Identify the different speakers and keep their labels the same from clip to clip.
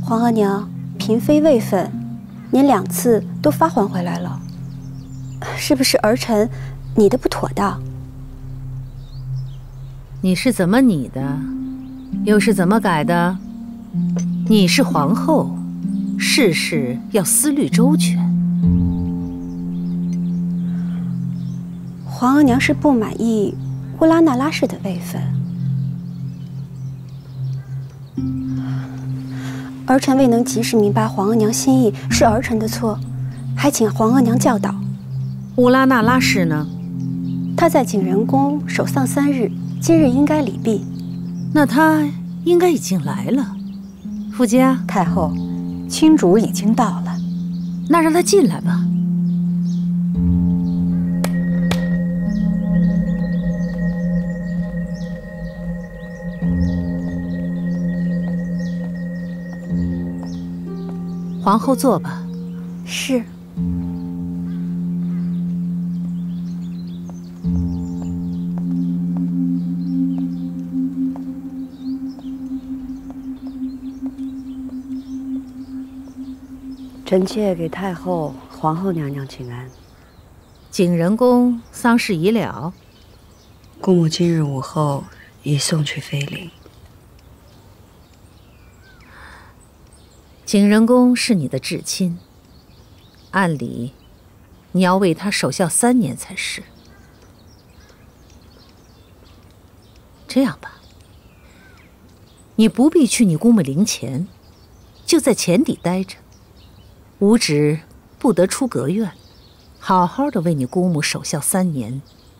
Speaker 1: 皇额娘，嫔妃位分，您2次都发还回来了，是不是儿臣拟的不妥当？
Speaker 2: 你是怎么拟的，又是怎么改的？你是皇后，事事要思虑周全。
Speaker 1: 皇额娘是不满意乌拉那拉氏的位分，儿臣未能及时明白皇额娘心意，是儿臣的错，还请皇额娘教导。
Speaker 2: 乌拉那拉氏呢？
Speaker 1: 她在景仁宫守丧3日，今日应该礼毕。
Speaker 2: 那她应该已经来了。傅家，
Speaker 3: 太后，亲主已经到了，
Speaker 2: 那让她进来吧。皇后坐吧。
Speaker 1: 是。
Speaker 3: 臣妾给太后、皇后娘娘请安。
Speaker 2: 景仁宫丧事已了，
Speaker 3: 姑母今日午后已送去妃陵。
Speaker 2: 景仁宫是你的至亲，按理你要为他守孝3年才是。这样吧，你不必去你姑母陵前，就在前邸待着，无旨不得出阁院，好好的为你姑母守孝3年。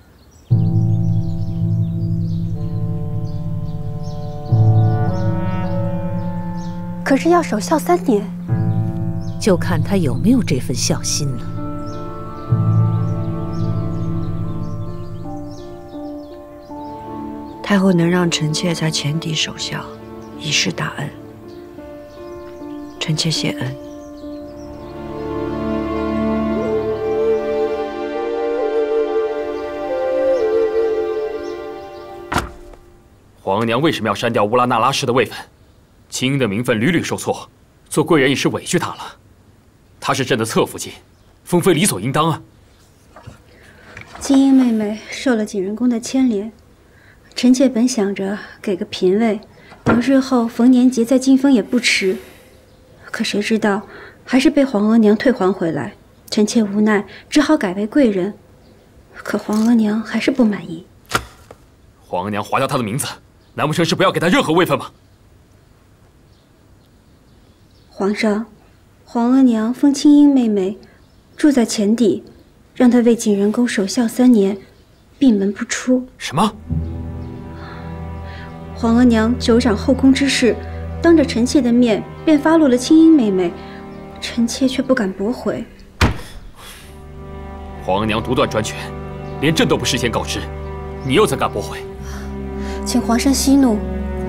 Speaker 1: 可是要守孝3年，
Speaker 2: 就看他有没有这份孝心了。
Speaker 3: 太后能让臣妾在前邸守孝，已是大恩。臣妾谢恩。
Speaker 4: 皇额娘为什么要删掉乌拉那拉氏的位分？青英的名分屡屡受挫，做贵人也是委屈她了。她是朕的侧福晋，封妃理所应当啊。
Speaker 1: 金英妹妹受了景仁宫的牵连，臣妾本想着给个嫔位，等日后逢年节再进封也不迟。可谁知道还是被皇额娘退还回来，臣妾无奈，只好改为贵人。可皇额娘还是不满意。
Speaker 4: 皇额娘划掉她的名字，难不成是不要给她任何位分吗？
Speaker 1: 皇上，皇额娘封青英妹妹住在前邸，让她为景仁宫守孝3年，闭门不出。
Speaker 4: 什么？
Speaker 1: 皇额娘久掌后宫之事，当着臣妾的面便发落了青英妹妹，臣妾却不敢驳回。
Speaker 4: 皇额娘独断专权，连朕都不事先告知，你又怎敢驳回？
Speaker 1: 请皇上息怒。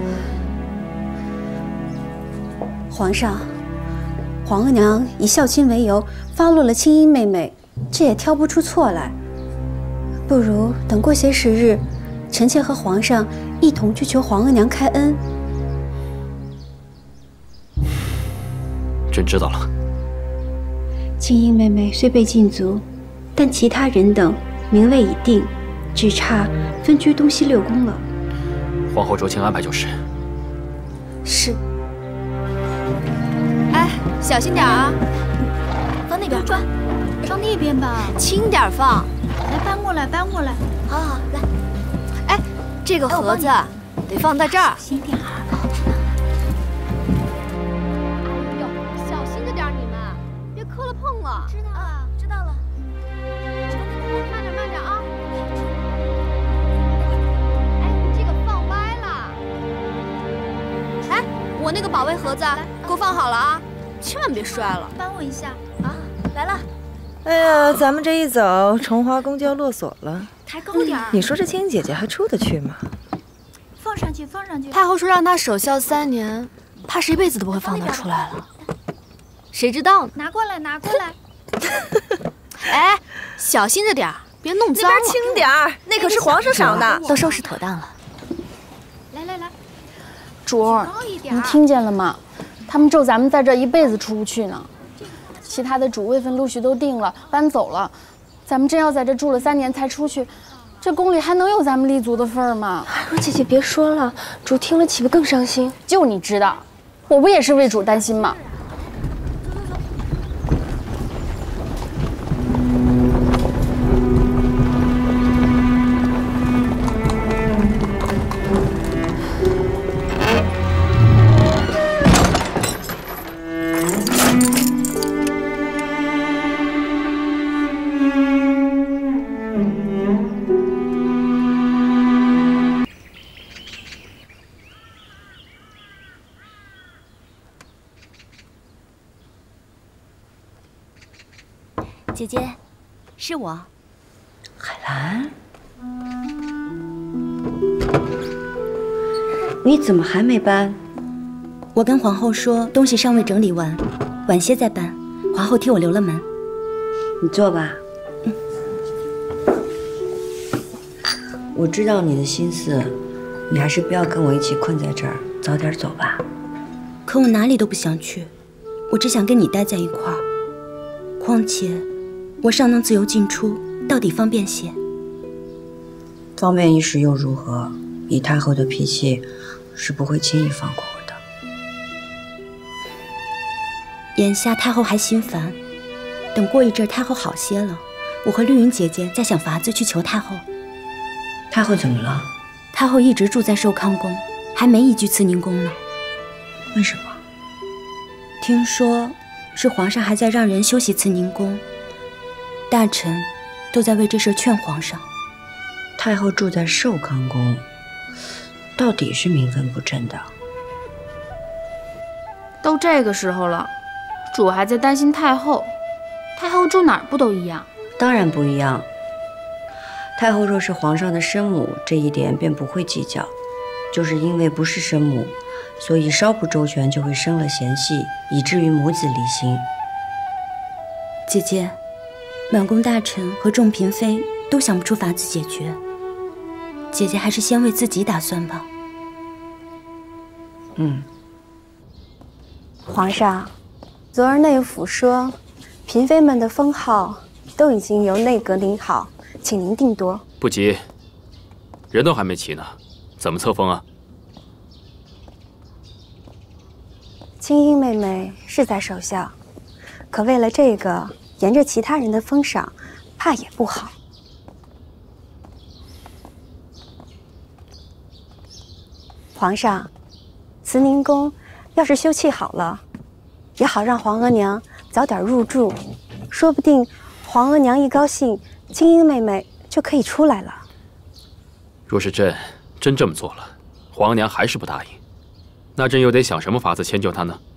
Speaker 1: 皇上，皇额娘以孝亲为由发落了青英妹妹，这也挑不出错来。不如等过些时日，臣妾和皇上一同去求皇额娘开恩。
Speaker 4: 朕知道了。
Speaker 1: 青英妹妹虽被禁足，但其他人等名位已定，只差分居东西6宫了。
Speaker 4: 皇后酌情安排就是。
Speaker 1: 是。
Speaker 5: 哎，小心点啊！放那边转，放那边吧，轻点放。来，搬过来，搬过来。好好，来。哎，这个盒子得放在这儿。小心点啊！哎呦，小心着点你们，别磕了碰了。知道了，知道了。慢点，慢点啊！哎，你这个放歪了。来，我那个保卫盒子给我放好了啊，千万别摔了。帮我一下啊！来了。
Speaker 6: 哎呀，咱们这一走，崇华宫就要落锁了。
Speaker 5: 抬高点儿。
Speaker 6: 你说这青姐姐还出得去吗？
Speaker 5: 放上去，放上去。太后说让她守孝3年，怕是一辈子都不会放她出来了。谁知道呢？拿过来，拿过来。哎，小心着点儿，别弄脏了。
Speaker 6: 那边轻点儿，那可是皇上赏的。
Speaker 5: 都收拾妥当了。来来来，
Speaker 7: 主儿，您听见了吗？ 他们咒咱们在这一辈子出不去呢。其他的主位分陆续都定了，搬走了，咱们真要在这住了3年才出去，这宫里还能有咱们立足的份儿吗？
Speaker 8: 若姐姐别说了，主听了岂不更伤心？
Speaker 7: 就你知道，我不也是为主担心吗？
Speaker 5: 姐姐，是我，
Speaker 3: 海兰，你怎么还没搬？
Speaker 9: 我跟皇后说，东西尚未整理完，晚些再搬。皇后替我留了门。
Speaker 3: 你坐吧。我知道你的心思，你还是不要跟我一起困在这儿，早点走吧。
Speaker 9: 可我哪里都不想去，我只想跟你待在一块儿。况且，我尚能自由进出，到底方便些。
Speaker 3: 方便一时又如何？以太后的脾气，是不会轻易放过我的。
Speaker 9: 眼下太后还心烦，等过一阵太后好些了，我和绿云姐姐再想法子去求太后。
Speaker 3: 太后怎么了？
Speaker 9: 太后一直住在寿康宫，还没移居慈宁宫呢。
Speaker 3: 为什么？
Speaker 9: 听说是皇上还在让人修习慈宁宫，大臣都在为这事劝皇上。
Speaker 3: 太后住在寿康宫，到底是名分不正的。
Speaker 7: 都这个时候了，主还在担心太后，太后住哪儿不都一样？
Speaker 3: 当然不一样。太后若是皇上的生母，这一点便不会计较，就是因为不是生母，所以稍不周全就会生了嫌隙，以至于母子离心。
Speaker 9: 姐姐，满宫大臣和众嫔妃都想不出法子解决，姐姐还是先为自己打算吧。
Speaker 8: 皇上，昨儿内府说，嫔妃们的封号都已经由内阁领好，请您定夺。
Speaker 4: 不急，人都还没齐呢，怎么册封啊？
Speaker 8: 青樱妹妹是在守孝，可为了这个，沿着其他人的封赏，怕也不好。皇上，慈宁宫要是修葺好了，也好让皇额娘早点入住，说不定皇额娘一高兴，青樱妹妹就可以出来了。
Speaker 4: 若是朕真这么做了，皇娘还是不答应，那朕又得想什么法子迁就她呢？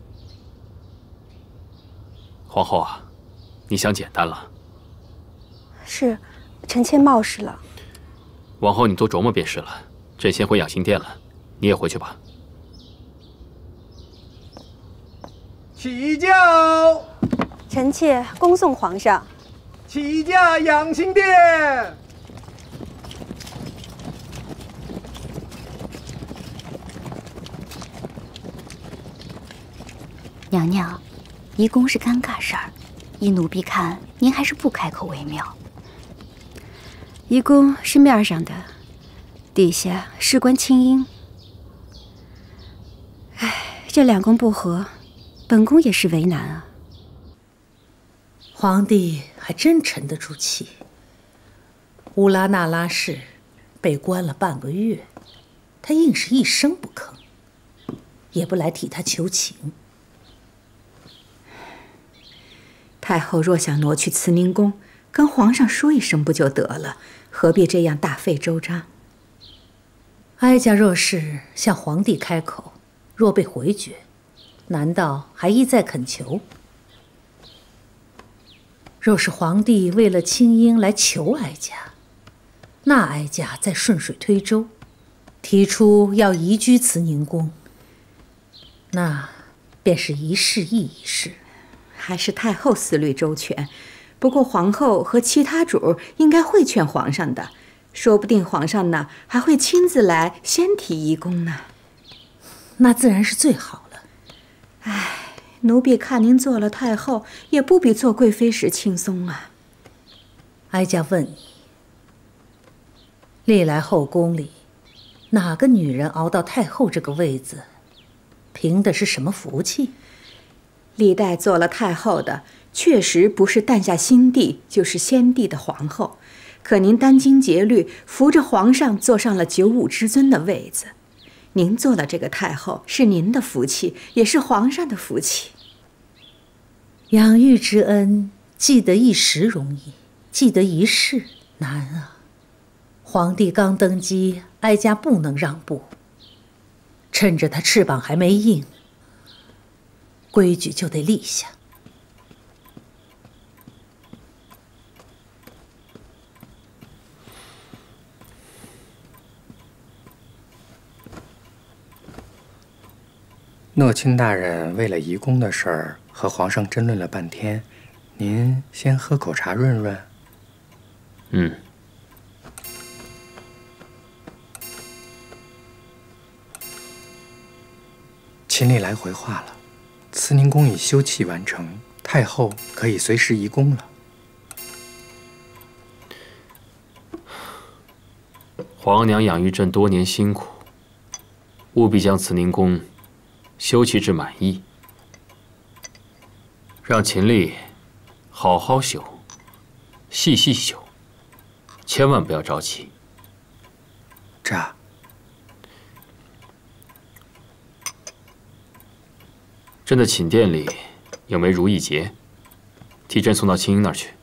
Speaker 4: 皇后啊，你想简单了。
Speaker 8: 是，臣妾冒失了。
Speaker 4: 往后你多琢磨便是了。朕先回养心殿了，你也回去吧。
Speaker 10: 起驾！
Speaker 8: 臣妾恭送皇上。
Speaker 10: 起驾养心殿。
Speaker 9: 娘娘，移宫是尴尬事儿，依奴婢看，您还是不开口为妙。
Speaker 1: 移宫是面上的，底下事关青樱。唉，这两宫不和，本宫也是为难啊。
Speaker 2: 皇帝还真沉得住气。乌拉那拉氏被关了半个月，他硬是一声不吭，也不来替他求情。
Speaker 11: 太后若想挪去慈宁宫，跟皇上说一声不就得了？何必这样大费周章？
Speaker 2: 哀家若是向皇帝开口，若被回绝，难道还一再恳求？若是皇帝为了青樱来求哀家，那哀家再顺水推舟，提出要移居慈宁宫，那便是一事议一事。
Speaker 11: 还是太后思虑周全，不过皇后和其他主应该会劝皇上的，说不定皇上呢还会亲自来先提移宫呢。
Speaker 2: 那自然是最好了。
Speaker 11: 唉，奴婢看您做了太后，也不比做贵妃时轻松啊。
Speaker 2: 哀家问你，历来后宫里，哪个女人熬到太后这个位子，凭的是什么福气？
Speaker 11: 历代做了太后的，确实不是诞下新帝，就是先帝的皇后。可您殚精竭虑，扶着皇上坐上了95之尊的位子。您做了这个太后，是您的福气，也是皇上的福气。
Speaker 2: 养育之恩，记得一时容易，记得一世难啊。皇帝刚登基，哀家不能让步。趁着他翅膀还没硬，规矩就得立下。
Speaker 12: 诺卿大人为了移宫的事儿和皇上争论了半天，您先喝口茶润润。秦丽来回话了，慈宁宫已修葺完成，太后可以随时移宫了。
Speaker 4: 皇娘养育朕多年辛苦，务必将慈宁宫修葺至满意，让秦丽好好修，细细修，千万不要着急。
Speaker 12: 这，
Speaker 4: 朕的寝殿里有枚如意结，替朕送到青樱那儿去。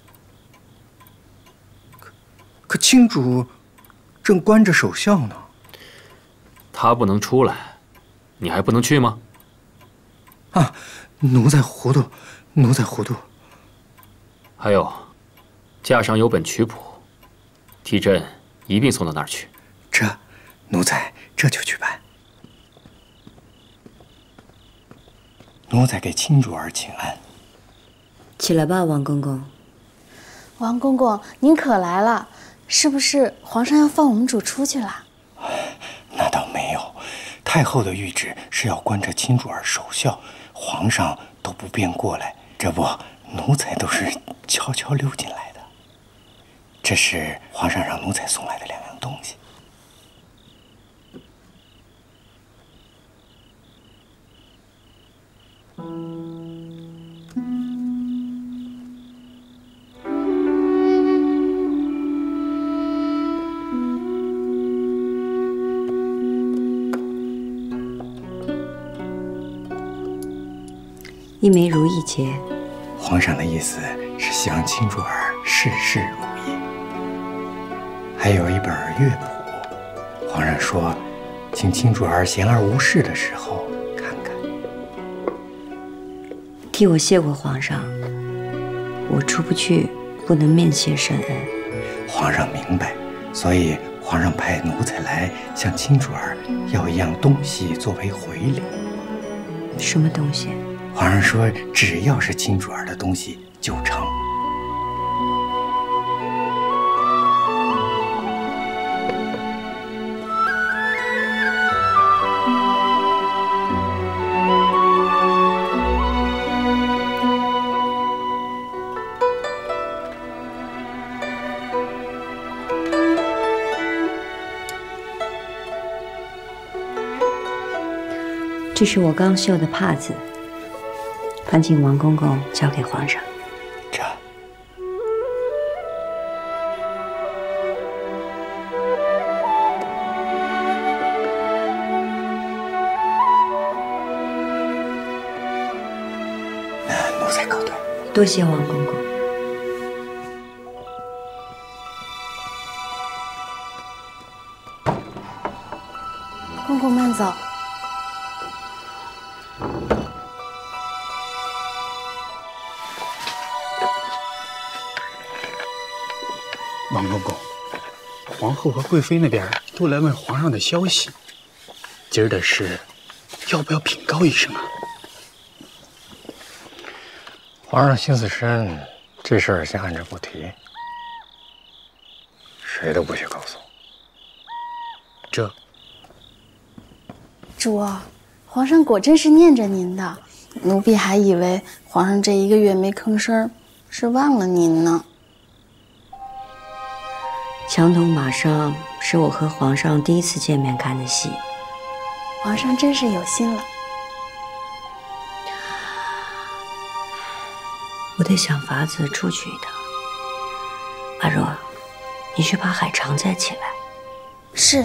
Speaker 12: 可卿主正关着守孝呢。
Speaker 4: 他不能出来，你还不能去吗？
Speaker 12: 啊，奴才糊涂，奴才糊涂。
Speaker 4: 还有，架上有本曲谱，替朕一并送到那儿去。
Speaker 12: 这，奴才这就去办。奴才给卿主儿请安。
Speaker 3: 起来吧，王公公。
Speaker 7: 王公公，您可来了，是不是皇上要放我们主出去了？
Speaker 12: 那倒没有，太后的谕旨是要关着卿主儿守孝，皇上都不便过来。这不，奴才都是悄悄溜进来的。这是皇上让奴才送来的2样东西。
Speaker 3: 一枚如意结，
Speaker 12: 皇上的意思是希望卿主儿事事如意。还有一本乐谱，皇上说，请卿主儿闲而无事的时候看看。
Speaker 3: 替我谢过皇上，我出不去，不能面谢圣恩。
Speaker 12: 皇上明白，所以皇上派奴才来向卿主儿要一样东西作为回礼。
Speaker 3: 什么东西？
Speaker 12: 皇上说，只要是卿主儿的东西就成。
Speaker 3: 这是我刚绣的帕子，烦请王公公交给皇上。
Speaker 12: 这，那奴才告退。
Speaker 3: 多谢王公公。
Speaker 7: 公公慢走。
Speaker 13: 王公公，皇后和贵妃那边都来问皇上的消息。今儿的事，要不要禀告一声啊？
Speaker 12: 皇上心思深，这事儿先按着不提，谁都不许告诉我。
Speaker 13: 这，
Speaker 7: 主，皇上果真是念着您的， 奴婢还以为皇上这1个月没吭声，是忘了您呢。
Speaker 3: 墙头马上是我和皇上第1次见面看的戏。
Speaker 7: 皇上真是有心了。
Speaker 3: 我得想法子出去一趟。阿若，你去把海肠再起来。
Speaker 7: 是。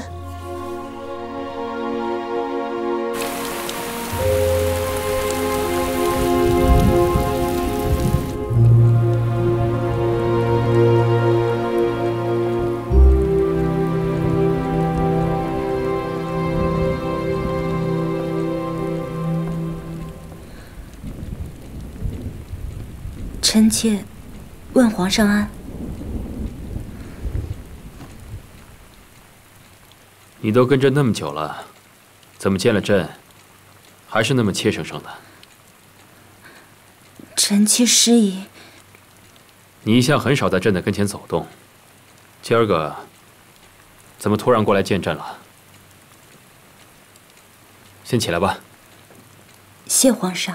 Speaker 9: 臣妾问皇上安。
Speaker 4: 你都跟着那么久了，怎么见了朕，还是那么怯生生的？
Speaker 9: 臣妾失仪。
Speaker 4: 你一向很少在朕的跟前走动，今儿个怎么突然过来见朕了？先起来吧。
Speaker 9: 谢皇上。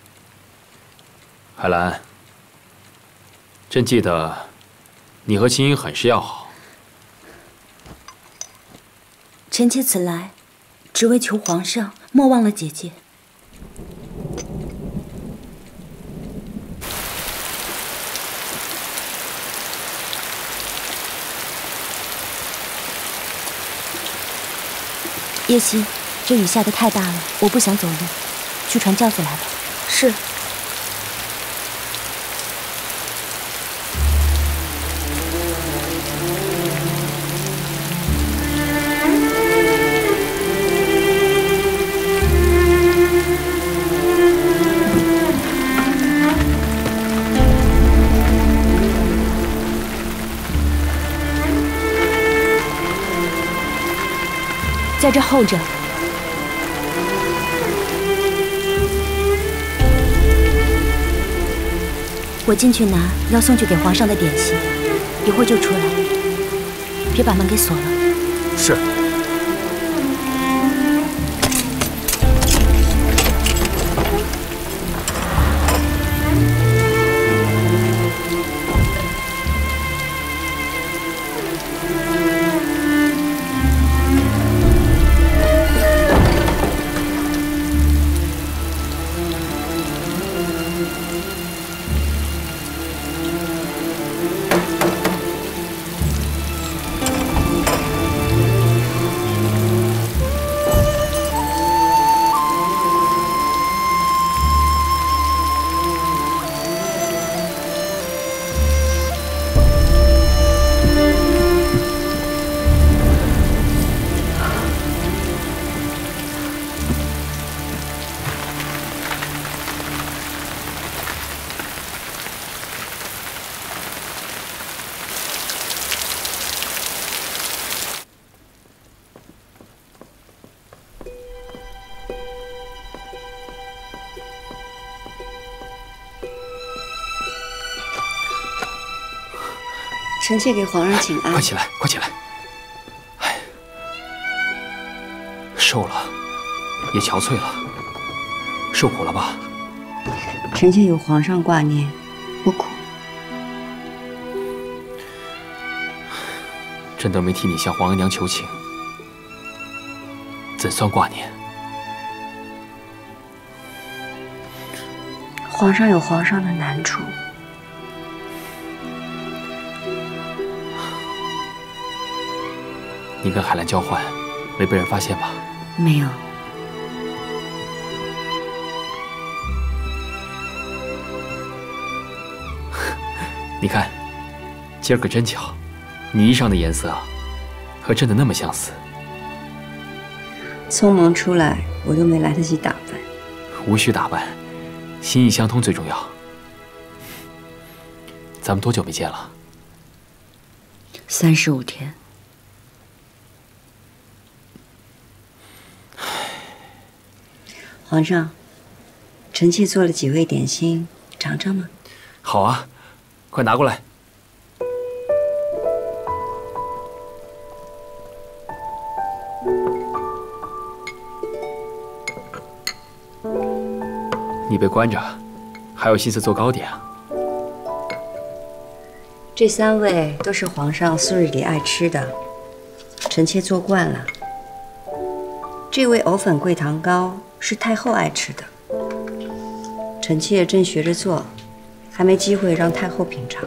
Speaker 4: 海兰，朕记得你和青英很是要好。
Speaker 9: 臣妾此来，只为求皇上莫忘了姐姐。叶曦，这雨下得太大了，我不想走路，去传轿子来吧。
Speaker 7: 是。
Speaker 9: 在这候着。我进去拿要送去给皇上的点心，一会儿就出来，别把门给锁了。
Speaker 4: 是。
Speaker 3: 臣妾给皇上请安。
Speaker 4: 快起来，快起来！哎，瘦了，也憔悴了，受苦了吧？
Speaker 3: 臣妾有皇上挂念，不苦。
Speaker 4: 朕都没替你向皇额娘求情，怎算挂念？
Speaker 3: 皇上有皇上的难处。
Speaker 4: 你跟海兰交换，没被人发现吧？
Speaker 3: 没有。
Speaker 4: 你看，今儿个真巧，你衣裳的颜色和朕的那么相似。
Speaker 3: 匆忙出来，我都没来得及打扮。
Speaker 4: 无需打扮，心意相通最重要。咱们多久没见了
Speaker 3: ？35天。皇上，臣妾做了几味点心，尝尝吗？
Speaker 4: 好啊，快拿过来。你你被关着，还有心思做糕点啊？
Speaker 3: 这3味都是皇上素日里爱吃的，臣妾做惯了。这味藕粉桂糖糕是太后爱吃的，臣妾正学着做，还没机会让太后品尝。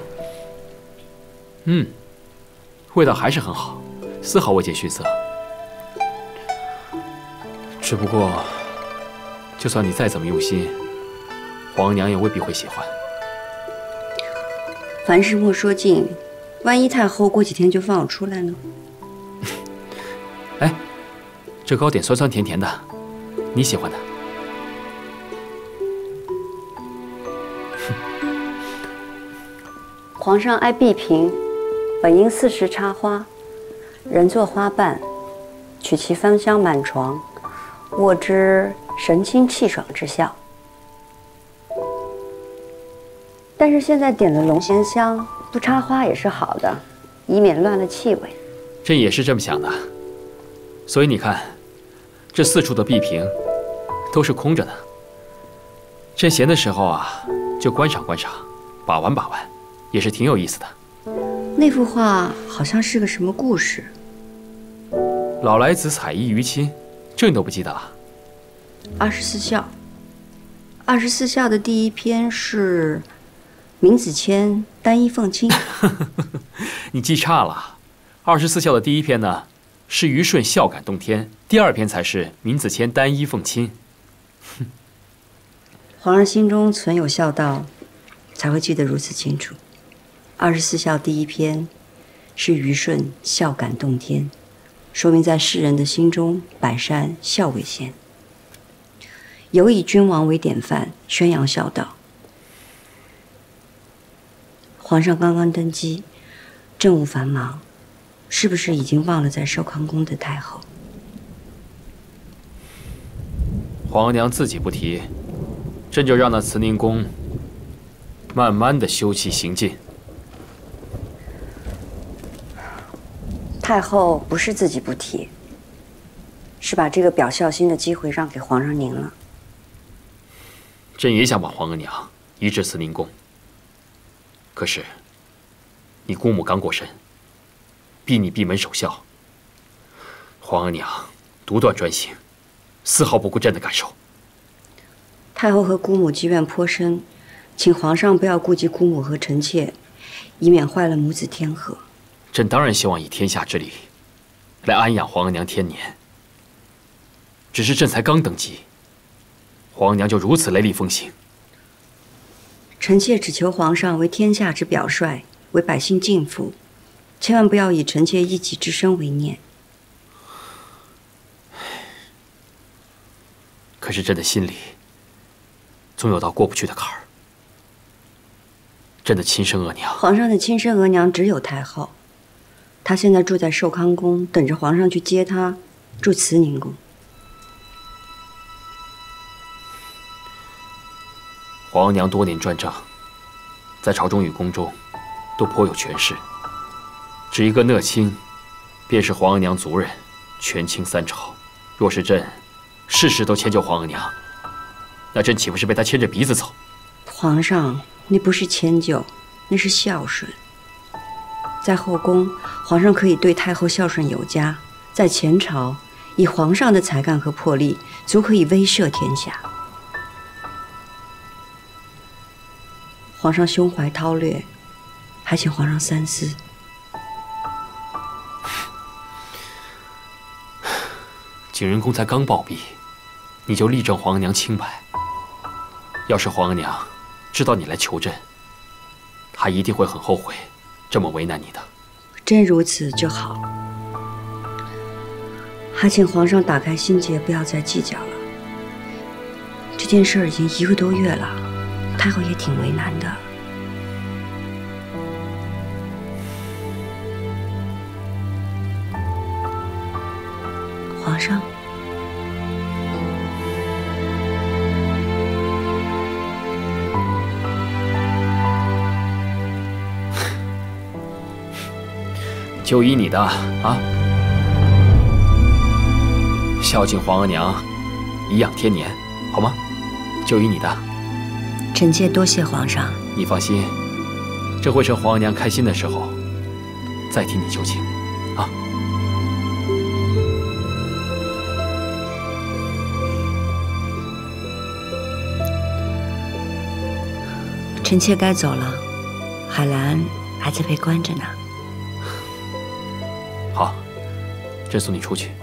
Speaker 4: 味道还是很好，丝毫未见逊色。只不过，就算你再怎么用心，皇娘也未必会喜欢。
Speaker 3: 凡事莫说尽，万一太后过几天就放我出来呢？
Speaker 4: 哎，这糕点酸酸甜甜的，你喜欢的。
Speaker 3: 皇上爱碧嫔，本应4时插花，人作花瓣，取其芳香满床，握之神清气爽之效。但是现在点了龙涎香，不插花也是好的，以免乱了气味。
Speaker 4: 朕也是这么想的，所以你看，这4处的碧嫔都是空着的。朕闲的时候啊，就观赏观赏，把玩把玩，也是挺有意思的。
Speaker 3: 那幅画好像是个什么故事？
Speaker 4: 老来子采衣娱亲，这你都不记得了
Speaker 3: ？24孝，24孝的第1篇是闵子骞单衣奉亲。
Speaker 4: 你记差了，24孝的第1篇呢是虞舜孝感动天，第2篇才是闵子骞单衣奉亲。
Speaker 3: 皇上心中存有孝道，才会记得如此清楚。24孝第1篇是虞舜孝感动天，说明在世人的心中，百善孝为先，有以君王为典范，宣扬孝道。皇上刚刚登基，政务繁忙，是不是已经忘了在寿康宫的太后？
Speaker 4: 皇娘自己不提，朕就让那慈宁宫慢慢的修葺行进。
Speaker 3: 太后不是自己不提，是把这个表孝心的机会让给皇上您了。
Speaker 4: 朕也想把皇额娘移至慈宁宫，可是你姑母刚过身，逼你闭门守孝，皇额娘独断专行，丝毫不顾朕的感受。
Speaker 3: 太后和姑母积怨颇深，请皇上不要顾及姑母和臣妾，以免坏了母子天和。
Speaker 4: 朕当然希望以天下之力来安养皇额娘天年，只是朕才刚登基，皇额娘就如此雷厉风行。
Speaker 3: 臣妾只求皇上为天下之表率，为百姓尽福，千万不要以臣妾一己之身为念。
Speaker 4: 可是朕的心里总有道过不去的坎儿。朕的亲生额娘，
Speaker 3: 皇上的亲生额娘只有太后，她现在住在寿康宫，等着皇上去接她，住慈宁宫。
Speaker 4: 皇额娘多年专政，在朝中与宫中都颇有权势，只一个讷亲，便是皇额娘族人，权倾3朝。若是朕事事都迁就皇额娘，那朕岂不是被她牵着鼻子走？
Speaker 3: 皇上，那不是迁就，那是孝顺。在后宫，皇上可以对太后孝顺有加；在前朝，以皇上的才干和魄力，足可以威慑天下。皇上胸怀韬略，还请皇上三思。
Speaker 4: 景仁宫才刚暴毙，你就力证皇额娘清白。要是皇额娘知道你来求朕，她一定会很后悔这么为难你的。
Speaker 3: 真如此就好。还请皇上打开心结，不要再计较了。这件事已经1个多月了，太后也挺为难的。皇上。
Speaker 4: 就依你的啊，孝敬皇额娘，颐养天年，好吗？就依你的。
Speaker 3: 臣妾多谢皇上。
Speaker 4: 你放心，这会趁皇额娘开心的时候，再替你求情，啊。
Speaker 3: 臣妾该走了，海兰还在被关着呢。
Speaker 4: 好，朕送你出去。